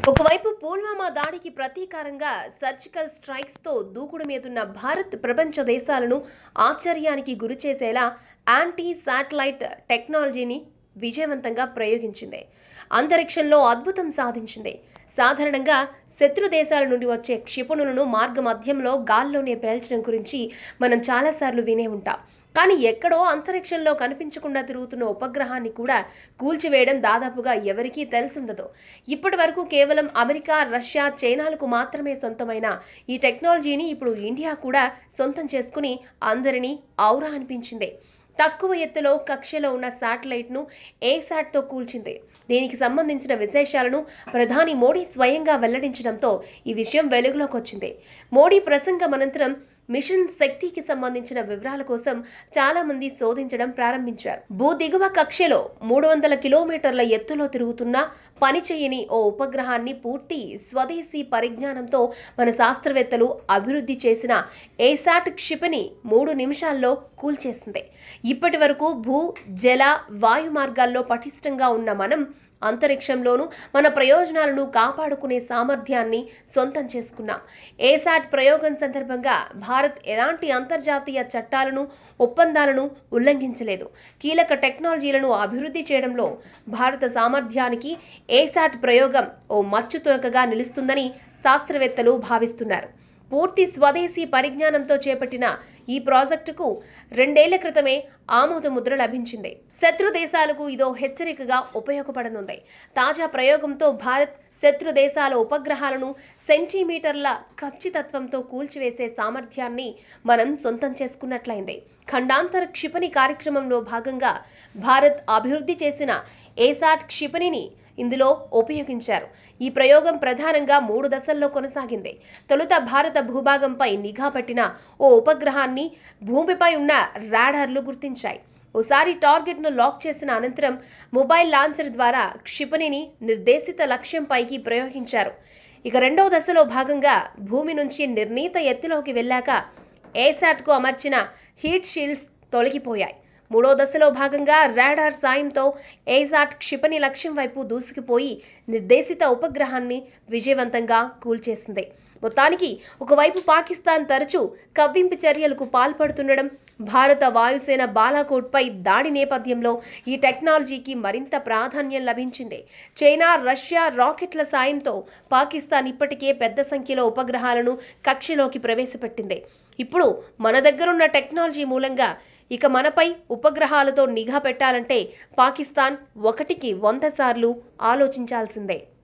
ఒకవైపు పుల్వామా దాడికి ప్రతీకారంగా surgical strikes తో దూకుడు మీదున్న భారత్ ప్రపంచ దేశాలను ఆశ్చర్యానికి గురిచేసేలా యాంటీ శాటిలైట్ టెక్నాలజీని విజయవంతంగా ప్రయోగించింది. అంతరిక్షంలో అద్భుతం సాధించింది. సాధారణంగా శత్రు దేశాల నుండి వచ్చే క్షిపణులను మార్గ మధ్యంలో గాల్లోనే పేల్చడం గురించి మనం చాలాసార్లు వినే ఉంటాం. కానీ ఎక్కడో అంతరిక్షంలో కనిపించకుండా తిరుగుతున్న ఉపగ్రహాన్ని కూడా కూల్చివేయడం దాదాపుగా ఎవరికీ తెలిసుండదు. ఇప్పటి వరకు కేవలం అమెరికా, రష్యా, చైనాలకు మాత్రమే సొంతమైన ఈ టెక్నాలజీని ఇప్పుడు ఇండియా కూడా సొంతం చేసుకుని అందరినీ ఔరా అనిపించింది. తక్కువ ఎత్తులో కక్షలో ఉన్న శాటిలైట్ను ఏసాట్తో కూల్చింది. దీనికి సంబంధించిన విశేషాలను ప్రధాని మోడీ స్వయంగా వెల్లడించడంతో ఈ విషయం వెలుగులోకి వచ్చింది. మోడీ ప్రసంగం అనంతరం మిషన్ శక్తికి సంబంధించిన వివరాల కోసం చాలా మంది శోధించడం ప్రారంభించారు. భూ దిగువ కక్షలో 300 కిలోమీటర్ల ఎత్తులో తిరుగుతున్న పనిచేయని ఓ ఉపగ్రహాన్ని పూర్తి స్వదేశీ పరిజ్ఞానంతో మన శాస్త్రవేత్తలు అభివృద్ధి చేసిన ఏసాట్ క్షిపణి 3 నిమిషాల్లో కూల్చేసింది. ఇప్పటి వరకు భూ, జల, వాయు మార్గాల్లో పటిష్టంగా ఉన్న మనం అంతరిక్షంలోనూ మన ప్రయోజనాలను కాపాడుకునే సామర్థ్యాన్ని సొంతం చేసుకున్నాం. ఏసాట్ ప్రయోగం సందర్భంగా భారత్ ఎలాంటి అంతర్జాతీయ చట్టాలను, ఒప్పందాలను ఉల్లంఘించలేదు. కీలక టెక్నాలజీలను అభివృద్ధి చేయడంలో భారత సామర్థ్యానికి ఏసాట్ ప్రయోగం ఓ మచ్చు తునకగా నిలుస్తుందని శాస్త్రవేత్తలు భావిస్తున్నారు. పూర్తి స్వదేశీ పరిజ్ఞానంతో చేపట్టిన ఈ ప్రాజెక్టుకు 2 ఏళ్ల క్రితమే ఆమోద ముద్ర లభించింది. శత్రు దేశాలకు ఇదో హెచ్చరికగా ఉపయోగపడనుంది. తాజా ప్రయోగంతో భారత్ శత్రు దేశాల ఉపగ్రహాలను సెంటీమీటర్ల ఖచ్చితత్వంతో కూల్చివేసే సామర్థ్యాన్ని మనం సొంతం చేసుకున్నట్లయింది. ఖండాంతర క్షిపణి కార్యక్రమంలో భాగంగా భారత్ అభివృద్ధి చేసిన ఏసాట్ క్షిపణిని ఇందులో ఉపయోగించారు. ఈ ప్రయోగం ప్రధానంగా 3 దశల్లో కొనసాగింది. తొలుత భారత భూభాగంపై నిఘా పెట్టిన ఓ ఉపగ్రహాన్ని భూమిపై ఉన్న రాడార్లు గుర్తించాయి. ఓసారి టార్గెట్ను లాక్ చేసిన అనంతరం మొబైల్ లాంచర్ ద్వారా క్షిపణిని నిర్దేశిత లక్ష్యంపైకి ప్రయోగించారు. ఇక రెండవ దశలో భాగంగా భూమి నుంచి నిర్ణీత ఎత్తులోకి వెళ్ళాక ఏసాట్కు అమర్చిన హీట్ షీల్డ్స్ తొలగిపోయాయి. మూడో దశలో భాగంగా రాడార్ సాయంతో ఏసాట్ క్షిపణి లక్ష్యం వైపు దూసుకుపోయి నిర్దేశిత ఉపగ్రహాన్ని విజయవంతంగా కూల్చేసింది. మొత్తానికి ఒకవైపు పాకిస్తాన్ తరచూ కవ్వింపు చర్యలకు పాల్పడుతుండడం, భారత వాయుసేన బాలాకోట్పై దాడి నేపథ్యంలో ఈ టెక్నాలజీకి మరింత ప్రాధాన్యం లభించింది. చైనా, రష్యా రాకెట్ల సాయంతో పాకిస్తాన్ ఇప్పటికే పెద్ద సంఖ్యలో ఉపగ్రహాలను కక్షలోకి ప్రవేశపెట్టింది. ఇప్పుడు మన దగ్గరున్న టెక్నాలజీ మూలంగా ఇక మనపై ఉపగ్రహాలతో నిఘా పెట్టాలంటే పాకిస్తాన్ 1కి 100 సార్లు ఆలోచించాల్సిందే.